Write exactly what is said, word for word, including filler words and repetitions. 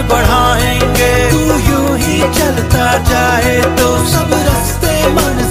बढ़ाएंगे। तू यूं ही चलता जाए तो सब रास्ते मन